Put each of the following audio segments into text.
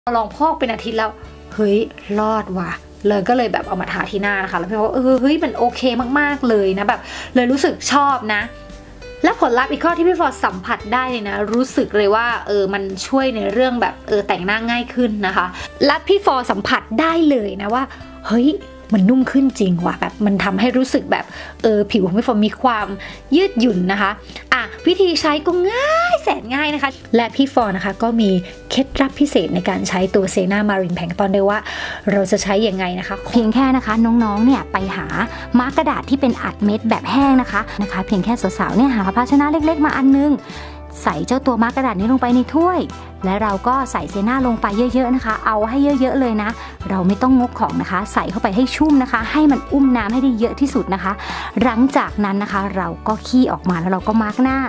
ลองพอกเป็นอาทิตย์แล้วเฮ้ยรอดว่ะเลยก็เลยแบบเอามาทาที่หน้านะคะแล้วพี่ว่าเฮ้ยมันโอเคมากๆเลยนะแบบเลยรู้สึกชอบนะและผลลัพธ์อีกข้อที่พี่ฟอร์สัมผัสได้เลยนะรู้สึกเลยว่ามันช่วยในเรื่องแบบแต่งหน้าง่ายขึ้นนะคะและพี่ฟอร์สัมผัสได้เลยนะว่าเฮ้ยมันนุ่มขึ้นจริงว่ะแบบมันทำให้รู้สึกแบบผิวของพี่ฟอร์มีความยืดหยุ่นนะคะวิธีใช้ก็ง่ายแสนง่ายนะคะและพี่ฟอร์นะคะก็มีเคล็ดลับพิเศษในการใช้ตัวเซน่ามารินแพลงก์ตอนด้วยว่าเราจะใช้ยังไงนะคะเพียงแค่นะคะน้องๆเนี่ยไปหามาร์กกระดาษที่เป็นอัดเม็ดแบบแห้งนะคะเพียงแค่สาวๆเนี่ยหาภาชนะเล็กๆมาอันนึงใส่เจ้าตัวมาร์กกระดาษนี้ลงไปในถ้วยและเราก็ใส่เซน่าลงไปเยอะๆนะคะเอาให้เยอะๆเลยนะเราไม่ต้องงกของนะคะใส่เข้าไปให้ชุ่มนะคะให้มันอุ้มน้ำให้ได้เยอะที่สุดนะคะหลังจากนั้นนะคะเราก็ขี้ออกมาแล้วเราก็มาร์กหน้า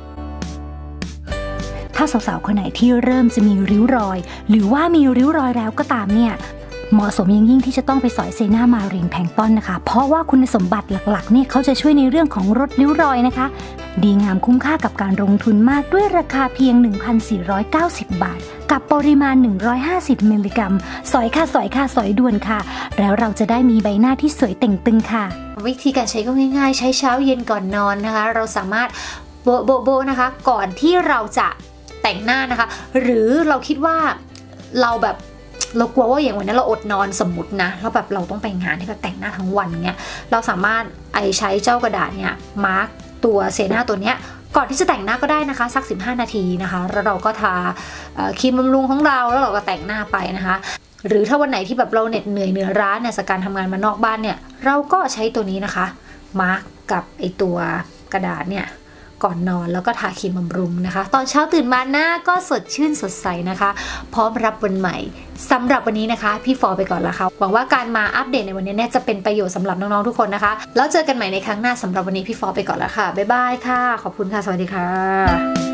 ถ้าสาวๆคนไหนที่เริ่มจะมีริ้วรอยหรือว่ามีริ้วรอยแล้วก็ตามเนี่ยเหมาะสมยิ่งที่จะต้องไปสอยเซน่ามารินแพลงก์ตอนนะคะเพราะว่าคุณสมบัติหลักๆเนี่ยเขาจะช่วยในเรื่องของลดริ้วรอยนะคะดีงามคุ้มค่ากับการลงทุนมากด้วยราคาเพียง 1,490 บาทกับปริมาณ150มิลลิกรัมสอยค่ะสอยด่วนค่ะแล้วเราจะได้มีใบหน้าที่สวยเต่งตึงค่ะวิธีการใช้ก็ง่ายๆใช้เช้าเย็นก่อนนอนนะคะเราสามารถโบนะคะก่อนที่เราจะแต่งหน้านะคะหรือเราคิดว่าเรากลัวว่าอย่างวันนี้เราอดนอนสมมตินะแล้วแบบเราต้องไปงานที่แบบแต่งหน้าทั้งวันเงี้ยเราสามารถใช้เจ้ากระดาษเนี่ยมาร์กตัวเซน่าตัวเนี้ยก่อนที่จะแต่งหน้าก็ได้นะคะสัก15นาทีนะคะแล้วเราก็ทาครีมบำรุงของเราแล้วเราก็แต่งหน้าไปนะคะหรือถ้าวันไหนที่แบบเราเหน็ดเหนื่อยร้าเนี่ยจากการทำงานมานอกบ้านเนี่ยเราก็ใช้ตัวนี้นะคะมาร์กกับตัวกระดาษเนี่ยก่อนนอนแล้วก็ทาครีมบำรุงนะคะตอนเช้าตื่นมาหน้าก็สดชื่นสดใสนะคะพร้อมรับวันใหม่สำหรับวันนี้นะคะพี่ฟอร์ไปก่อนละค่ะหวังว่าการมาอัปเดตในวันนี้เนี่ยจะเป็นประโยชน์สำหรับน้องๆทุกคนนะคะแล้วเจอกันใหม่ในครั้งหน้าสำหรับวันนี้พี่ฟอร์ไปก่อนละค่ะบ๊ายบายค่ะขอบคุณค่ะสวัสดีค่ะ